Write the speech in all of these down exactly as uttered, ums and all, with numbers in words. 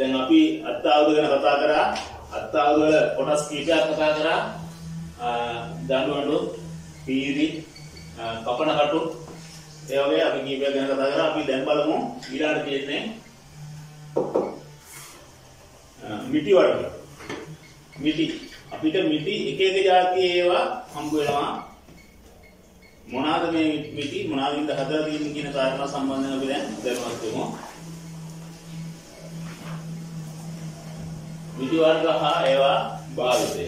දැන් අපි අත්ආවුද ගැන කතා කරා. අත්ආවුද වල කොටස් කීපයක් කතා කරා. දඬුවඬු, පීරි, කපන කටු ඒ වගේ අපි කීපයක් ගැන කතා කරා. අපි දැන් බලමු ඊළඟට තියෙන්නේ මිටි වර්ග. මිටි අපිට මිටි එක එක જાතියේ ඒවා හම්බ වෙනවා. මොනවාද මේ මිටි මොනවාද හදලා තියෙන්නේ කියන කාරණා සම්බන්ධව අපි දැන් දැනුවත් වෙමු. මිටි වර්ග හා ඒවා භාවිතය.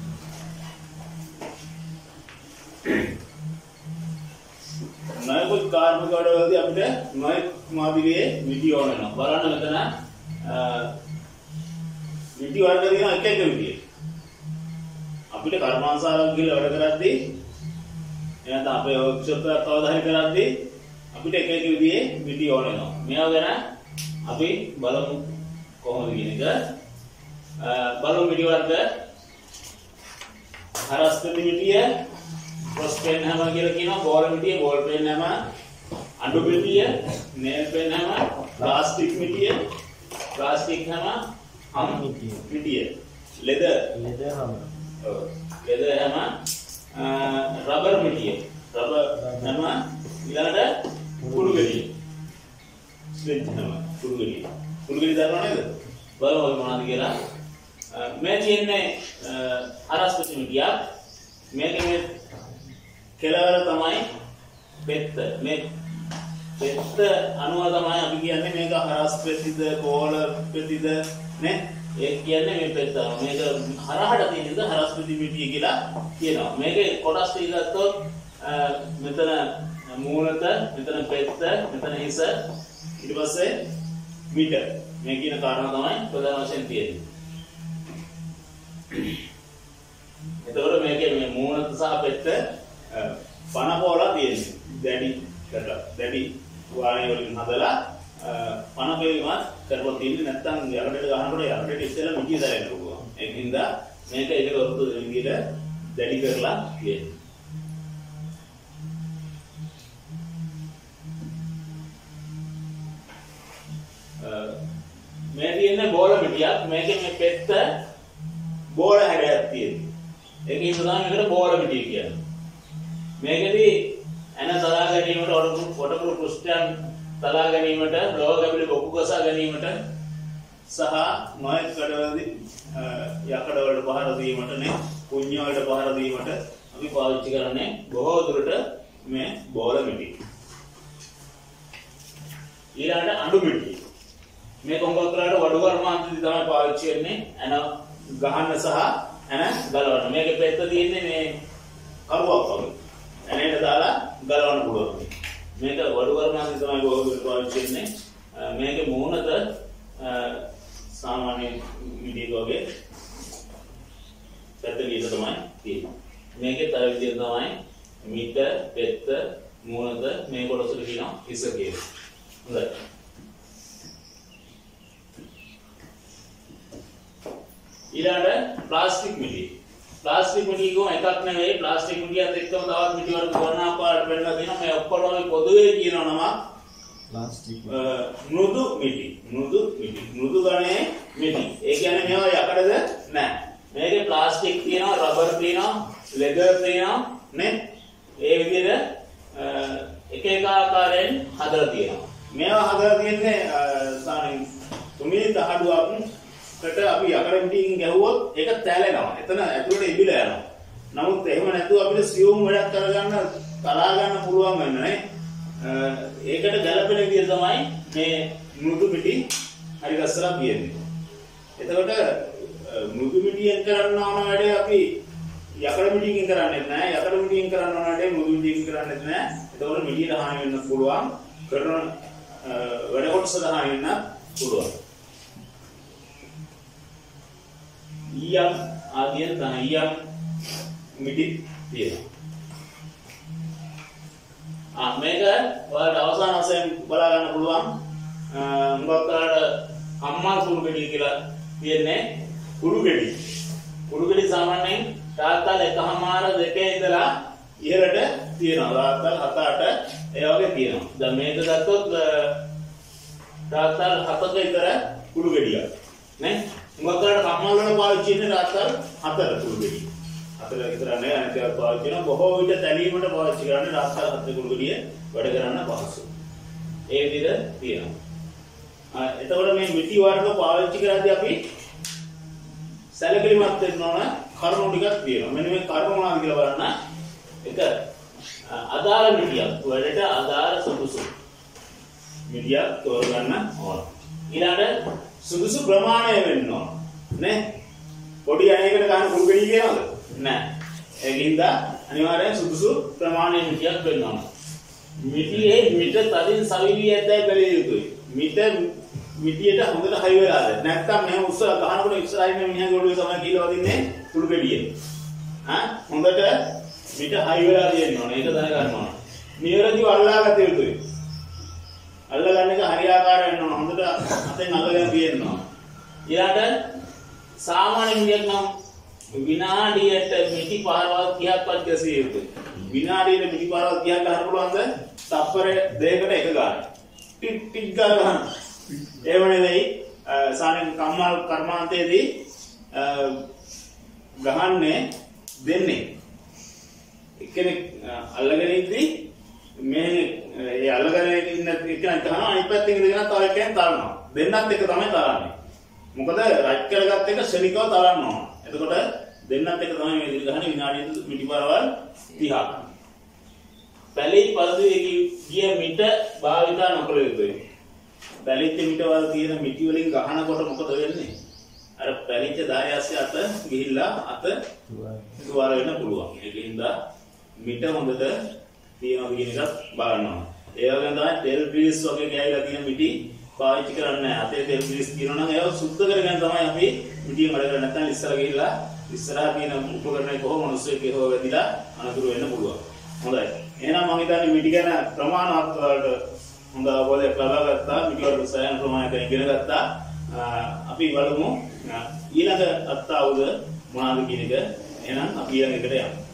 නොයෙකුත් කාර්මික වැඩවලදී අපිට නොයෙක් මාදිගේ මිටි ඕන වෙනවා. බලන්න මෙතන මිටි වර්ග තියෙනවා එක එක විදියට. අපිට කර්මාන්තශාලාවක ගිහලා වැඩ කරද්දී එහෙනම් අපේ වර්ක්ෂොප් එකක් අවධානය කරද්දී අපිට එක එක විදිහේ මිටි ඕන වෙනවා. මේවා ගැන අපි බලමු කොහොමද කියන එක. බලමු මිටි වර්ග. හරස්පති මිටිය, ක්‍රොස් පෙන් හැම කියලා කියනවා. බෝල් මිටිය, බෝල් පෙන් හැම, අඬු මිටිය, නේල් පෙන් හැම, ප්ලාස්ටික් මිටිය, ප්ලාස්ටික් හැම, හම් මිටිය, මිටිය, ලෙදර්, ලෙදර් හැම, ඔව් ලෙදර් හැම, රබර් මිටිය, රබර් හැම, ඊළඟට කුඩු ගෙඩිය, ස්ලින්ජ් හැම, කුඩු ගෙඩිය, කුඩු ගෙඩිය දන්නව නේද? බලමු මොනවද කියලා. මේ තියෙන්නේ හරස්පති මිටියක්. මේකේ කෙලවර තමයි පෙත්ත. මේ පෙත්ත අනුව තමයි අපි කියන්නේ මේක හරස්පතිද කෝල පෙතිද නේ? ඒ කියන්නේ මේ පෙත්ත. මේක හරහට තියෙනද හරස්පති මිටිය කියලා කියනවා. මේකේ කොටස් ටික ගත්තොත් මෙතන මූලත, මෙතන පෙත්ත, මෙතන හිස, ඊට පස්සේ මිට. මේ කියන කාරණා තමයි ප්‍රධාන වශයෙන් තියෙන්නේ. එතකොට මේකේ මේ මූලත සහ පෙත්ත පණ පොලා තියෙන්නේ. දැඩි කරලා දැඩි වාණය වලින් හදලා පණ පෙවීමක් කරලා තියෙන්නේ. නැත්නම් යකඩට ගහනකොට යකඩට ඉස්සෙල්ලා මිටිය දාගෙන පුළුවන්. ඒකින්ද මේක ඒකට වරුදු විදිහට දැඩි කරලා තියෙන්නේ. මේ තියෙන්නේ බෝල මිටියක්. මේකේ මේ පෙත්ත බෝල හැඩයක් තියෙනවා. ඒකේ තමයි මේකට බෝල මිටිය කියන්නේ. මේකෙදී එන තලා ගැනීමට වඩපුරු පෘෂ්ඨයන් තලා ගැනීමට, ලෝහ කැබලි බොකු ගසා ගැනීමට සහ නොයෙක් කඩවලදී යකඩ වලට පහර දීමට නේ, කුඤ්ඤ වලට පහර දීමට අපි පාවිච්චි කරන්නේ බොහෝ දුරට මේ බෝල මිටිය. ඊළඟට අඬු මිටිය. මේ කොංගොත්තරාට වඩු කර්මාන්තදී තමයි පාවිච්චි වෙන්නේ. එන ගහන්න සහ එන ගලවන්න. මේකේ පෙත්ත තියෙන්නේ මේ කරුවක් වගේ. එනේට දාලා ගලවන්න පුළුවන්. මේක වඩු කර්මාන්තදී තමයි බොහෝ දුරට පාවිච්චි වෙන්නේ. මේකේ මූණත සාමාන්‍ය මිටියක වගේ පැත්ත ගියද තමයි තියෙන්නේ. මේකේ තව විදියක් තමයි මිට, පෙත්ත, මූණත මේ කොටසට කියනවා හිස කියලා. හොඳයි. ඊළඟට ප්ලාස්ටික් මිටි. ප්ලාස්ටික් මිටි කොහොම එකක් නෙවෙයි. ප්ලාස්ටික් මිටියත් එක්කම තවත් මිටි වර්ග ගණනා පාඩ වෙනවා තියෙනවා. මේ ඔක්කොම පොදුවේ කියනවා නම ප්ලාස්ටික් මෘදු මිටි. මෘදු මිටි. මෘදු ගණයේ මිටි. ඒ කියන්නේ මේවා යකඩද නැහැ. මේකේ ප්ලාස්ටික් තියෙනවා, රබර් තියෙනවා, ලෙදර් තියෙනවා නේ. ඒ විදිහට එක එක ආකාරයෙන් හදලා තියෙනවා. මේවා හදලා තියෙන්නේ සාමාන්‍යයෙන් තුමී දහඩුවක් කට අපි යකඩ මිටිකින් ගැහුවොත් ඒක තැලෙනවා. එතන ඇතුළට ඉබිලා යනවා. නමුත් එහෙම නැතුව අපිට සියුම් වැඩක් කරගන්න, තලා ගන්න පුළුවන් වෙන නේ. ඒකට ගැළපෙන විදිය තමයි මේ මෘදු මිටි හරි ගස්සලා තියෙන්නේ. එතකොට මෘදු මිටියෙන් කරන්න ඕන වැඩේ අපි යකඩ මිටිකින් කරන්නේ නැහැ. යකඩ මිටිකින් කරන්න ඕන වැඩේ මෘදු මිටිකින් කරන්නේ නැහැ. එතකොට මිටියට හානි වෙන්න පුළුවන්. කරන වැඩ කොටසට හානි වෙන්න පුළුවන්. ඊයම් ආදියන් තමයි ඊයම් මිටි තියෙනවා. ආ මේක ඔයාලට අවසාන වශයෙන් බලා ගන්න පුළුවන්. මොකක්ද අම්මා කුඩු ගෙඩිය කියලා තියෙන්නේ. කුඩු ගෙඩිය. කුඩු ගෙඩිය සාමාන්‍යයෙන් තාත්තල් එකමාර දෙකේ ඉඳලා ඉහළට තියෙනවා. තාත්තල් හත අට ඒ වගේ තියෙනවා. දැන් මේක ගත්තොත් තාත්තල් හතක විතර කුළු ගෙඩියක්. නේ? මොකක්ද කම්මල් වල පාවිච්චි කරන රාත්තල් හතර කුළු ගෙඩිය. හතර විතර නෑ අනිත් ඒවා පාවිච්චි කරන බොහෝ විට තැලීමට පාවිච්චි කරන්නේ රාත්තල් හතර කුළු ගෙඩිය වැඩ කරන්න පහසුයි. ඒ විදිහට තියෙනවා. ආ එතකොට මේ මිටි වර්ග පාවිච්චි කරද්දී අපි සැලකිලිමත් වෙන්න ඕන කරුණු ටිකක් තියෙනවා. මෙන්න මේ කරුණු මොනවද කියලා බලන්න. එක අදාළ මිටියක් වැඩට අදාළ සුදුසු මිටියක් තෝරගන්න ඕන. ඊළඟට සුදුසු ප්‍රමාණය වෙන්න ඕන. නේ? පොඩි අයකට ගන්න කුළු ගෙඩිය කියනවද? නෑ. ඒකින්ද අනිවාර්යෙන් සුදුසු ප්‍රමාණය මිටියක් වෙන්න ඕන. මිටියේ මිට තදින් සවිවි ඇද්දයි බැලිය යුතුයි. මිට මිටියට හොඳට හයි වෙලාද? නැත්තම් මෙහෙම උස්සලා ගහනකොට ඉස්සරහින් මිනිහගේ ඔළුවේ තමයි කියලා වදින්නේ කුළු ගෙඩිය. ආ හොඳට මිට හයි වෙලා තියෙන්න ඕනේ. ඒක දැනගන්න ඕනේ. නියරදිව අල්ලාගත යුතුයි. අල්ලගන්න එක හරියාකාර වෙන්න ඕන. හොඳට අතෙන් අල්ලගෙන තියෙන්න ඕන. ඊළඟට සාමාන්‍ය මිටියක් නම් විනාඩියට මිටි පාරවල් තිහක්වත් ගැසිය යුතුයි. විනාඩියට මිටි පාරවල් තිහක් ගන්න පුළුවන්ද? තප්පර දෙකකට එක ගන්න. ටික් ටික් ගන්න. ඒ වගේ සාමාන්‍ය කම්මල් කර්මාන්තයේදී ගහන්නේ දෙන්නේ. එක්කෙනෙක් අල්ලගෙන ඉද්දි මේ ඒ අල්ලගෙන ඉන්න එක්කෙනා තහනවා අනිත් පැත්තෙන් ඉඳගෙන තව එක්කෙනෙක් තලනවා. දෙන්නත් එක තමයි තලන්නේ. මොකද රයිට් කරගත්ත එක ශනිකව තලන්න ඕන. එතකොට දෙන්නත් එක තමයි මේ ගහන්නේ විනාඩියට මිටි පාරවල් තිහක්. පැලී පළදුවේ ගිය මිට භාවිතා නොකළ යුතුයි. පැලිච්ච මිට වල තියෙන මිටි වලින් ගහනකොට මොකද වෙන්නේ? අර පැලිච්ච දායස්ය අත ගිහිල්ලා අත තුවාල වෙන්න පුළුවන්. ඒකින්ද මිට හොඳට තියනවා කියන එකත් බලන්න ඕන. ඒ වගේම තමයි තෙල් ග්‍රීස් වගේ ගෑවිලා තියෙන මිටි පාවිච්චි කරන්නේ නැහැ. අතේ තෙල් ග්‍රීස් තියෙනවා නම් ඒව සුද්ධ කරගෙන තමයි අපි මිටිය මඩ කරන්නේ. නැත්නම් ඉස්සර ගිහිල්ලා ඉස්සරහා තියෙන උපකරණේ කොහොම මිනිස්සුෙක් හොව වැදිලා අනතුරු වෙන්න පුළුවන්. හොඳයි. එහෙනම් මම හිතන්නේ මිටි ගැන ප්‍රමාණවත් වලට හොඳ අවබෝධයක් ලබා ගත්තා. මිටි වල සයන් ප්‍රමාණයක් ඉගෙන ගත්තා. අපි බලමු ඊළඟ අත්තාවුද මොනවාද කියන එක. එහෙනම් අපි ඊළඟ එකට යමු.